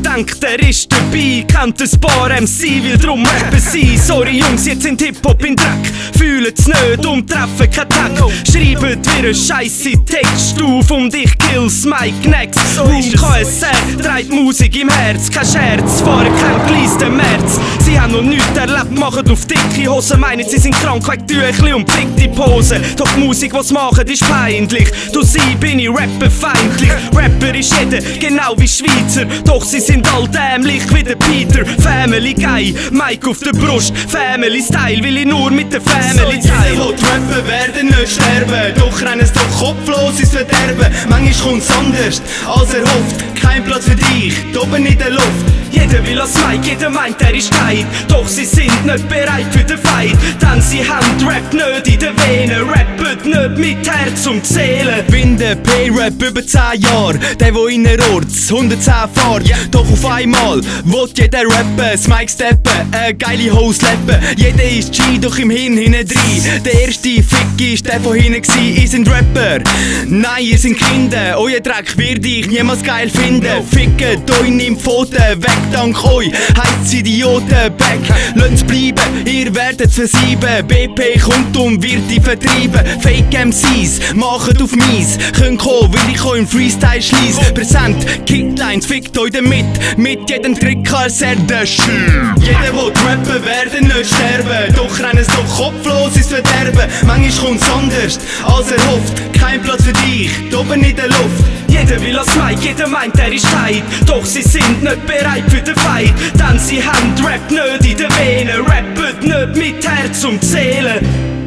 denkt, er ist dabei, kennt ein paar MC, will drum rappen sie. Sorry Jungs, jetzt sind Hip-Hop in Dreck, fühlen's nicht und treffen kein Tag. Schreibt wie ein scheisse Text auf und ich kill's Mike Next. KSR trägt Musik im Herz, kein Scherz, fahren kein Gleis, der März. Sie haben noch nichts erlebt, machen auf dicke Hosen, meinen sie sind krank, wegen Tüchli und fickte Posen. Doch die Musik, was machen, ist peinlich, durch sie bin ich rapperfeindlich. Rapper ist jeder, genau wie Schweizer, doch sie sind all dämlich wie der Peter. Family Guy, Mike auf der Brust, Family Style will ich nur mit der Family teilen. Jeder will rappen, werden nicht sterben, doch rennen doch kopflos ins Verderben. Manchmal kommt's anders als erhofft, kein Platz für dich, oben in der Luft. Jeder will als Mike, jeder meint er ist geil, doch sie sind nicht bereit für den Fight. Denn sie haben Rap nicht in den Venen, rappen nicht mit Herz und Seele. Bin der P-Rap über 10 Jahre, der wo innerorts 110 fährt. Doch auf einmal will jeder rappen, Mike steppen, geile Hose leppen. Jeder ist G, doch im Hirn hinten drin. Der erste Fick ist der von hinten gsi. Ihr seid Rapper, nein ihr seid Kinder. Euer Dreck wird ich niemals geil finden. Fickt euch, nimmt Pfoten weg, dank euch heisst's Idioten back. Lasst's bleiben, ihr werdet's versieben. BP kommt und wird die vertreiben. Fake MCs machen auf mies, könnt kommen, will ich euch im Freestyle schliess. Presänt, Kicklines, fickt euch damit, mit jedem Trick KSR der Shit. Jeder will rappen, werden nicht sterben, doch rennen's doch kopflos ins Verderben. Manchmal kommt's anders als erhofft, kein Platz für dich, oben in der Luft. Jeder will als Mike, jeder meint er ist tight, doch sie sind nicht bereit für den Fight. Denn sie haben Rap nicht in den Venen, rappen nicht mit Herz und Seele.